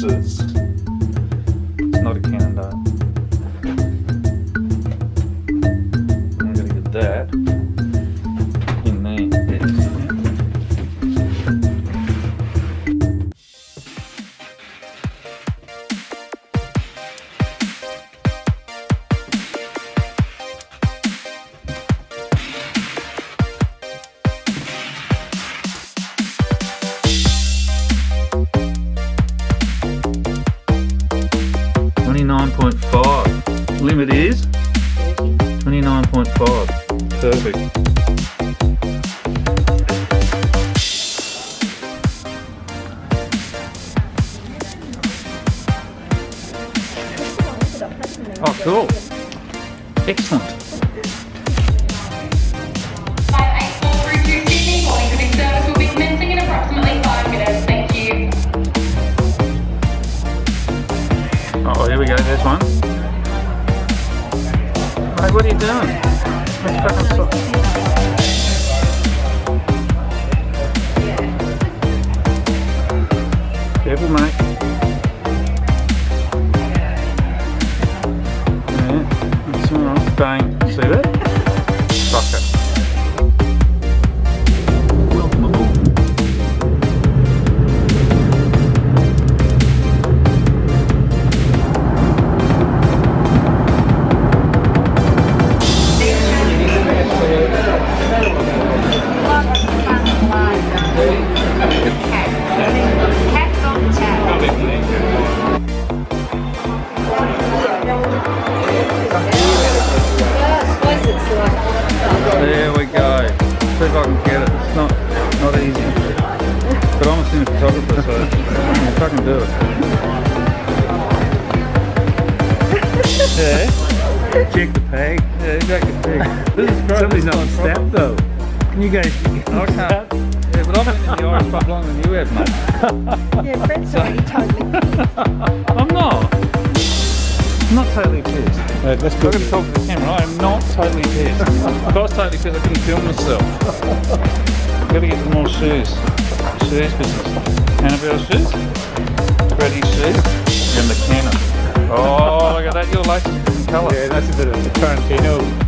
pieces. It's not a Cannondale. I'm going to get that in there. Yes. 29.5. Limit is 29.5. Perfect. Oh, cool. Excellent. 584 through to Sydney, calling for this service will be commencing in approximately 5 minutes. Thank you. Oh, here we go, there's one. Hey, what are you doing? Let's fucking stop. Careful, mate. Yeah, that's alright. Bang. See that? Fuck it. Welcome aboard. There we go. See if I can get it. It's not easy. But I'm a cinematographer, so I'll fucking do it. Yeah. Check the peg. Yeah, check the peg. This is great. Somebody's not stabbed though. Can you guys? I can't. Yeah, but I've been in the Irish pub longer than you have, mate. Yeah, Fred's already totally pissed. I'm not. I'm not totally pissed. Let's I've got to talk to the camera. I am not totally pissed. If I was totally pissed, I couldn't film myself. I've got to get some more shoes. Shoes business. Annabelle's shoes. Freddie's shoes. And the Canon. Oh, look at that. Your lace is different colour. Yeah, that's a bit of the Tarantino.